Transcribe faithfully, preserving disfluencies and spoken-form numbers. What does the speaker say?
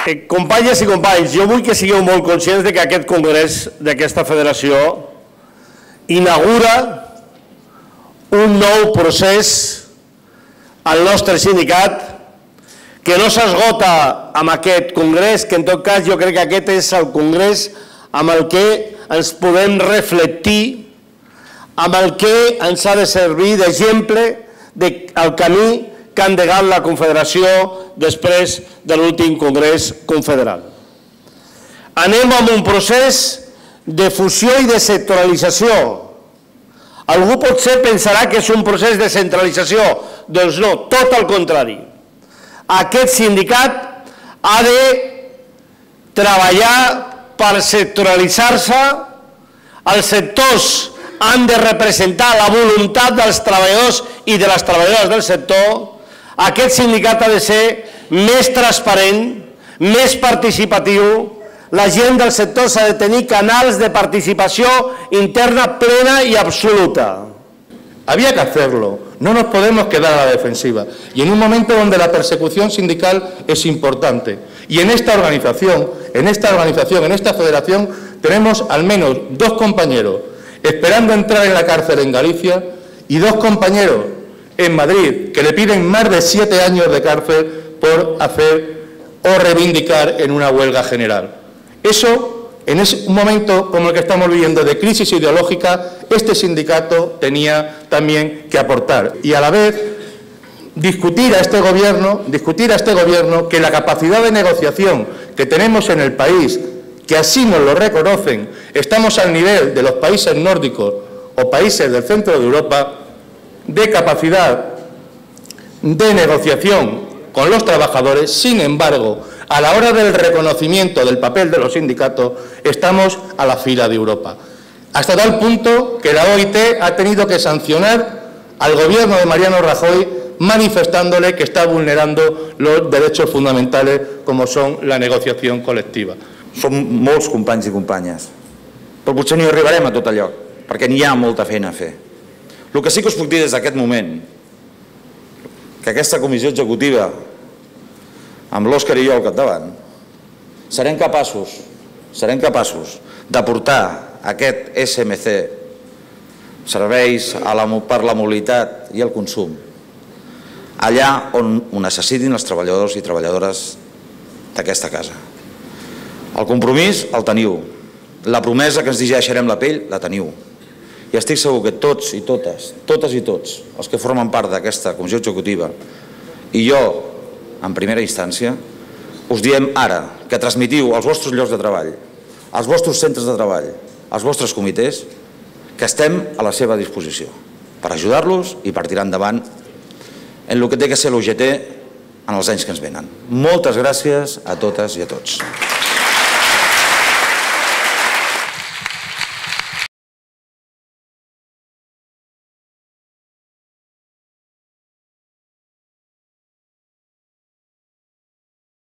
Companyes i companys, jo vull que sigueu molt conscients que aquest congrés d'aquesta federació inaugura un nou procés al nostre sindicat que no s'esgota amb aquest congrés, que en tot cas jo crec que aquest és el congrés amb el que ens podem reflectir, amb el que ens ha de servir d'exemple del camí que ha endegat la Confederació després de l'últim Congrés Confederal. Anem amb un procés de fusió i de sectoralització. Algú potser pensarà que és un procés de centralització. Doncs no, tot el contrari. Aquest sindicat ha de treballar per sectoralitzar-se. Els sectors han de representar la voluntat dels treballadors i de les treballadores del sector. Aquest sindicat ha de ser més transparent, més participatiu. La gent del sector s'ha de tenir canals de participació interna plena y absoluta. Había que hacerlo, no nos podemos quedar a la defensiva. Y en un momento donde la persecución sindical es importante. Y en esta organización, en esta organización, en esta federación, tenemos al menos dos compañeros esperando entrar en la cárcel en Galicia y dos compañeros en Madrid que le piden más de siete años de cárcel por hacer o reivindicar en una huelga general. Eso, en ese momento como el que estamos viviendo de crisis ideológica, este sindicato tenía también que aportar y a la vez discutir a este gobierno, discutir a este gobierno que la capacidad de negociación que tenemos en el país, que así nos lo reconocen, estamos al nivel de los países nórdicos o países del centro de Europa, de capacidad de negociación con los trabajadores. Sin embargo, a la hora del reconocimiento del papel de los sindicatos, estamos a la fila de Europa. Hasta tal punto que la O I T ha tenido que sancionar al gobierno de Mariano Rajoy manifestándole que está vulnerando los derechos fundamentales como son la negociación colectiva. Som molts companys i companyes, però potser no hi arribarem a tot allò, perquè n'hi ha molta feina a fer. El que sí que us puc dir des d'aquest moment, que aquesta comissió executiva, amb l'Òscar i jo al capdavant, serem capaços, serem capaços d'aportar aquest S M C, serveis per la mobilitat i el consum, allà on ho necessitin els treballadors i treballadores d'aquesta casa. El compromís el teniu, la promesa que ens deixarem la pell la teniu. I estic segur que tots i totes, totes i tots, els que formen part d'aquesta comissió executiva, i jo, en primera instància, us diem ara que transmitiu als vostres llocs de treball, als vostres centres de treball, als vostres comitès, que estem a la seva disposició per ajudar-los i per tirar endavant en el que té que ser l'U G T en els anys que ens venen. Moltes gràcies a totes i a tots.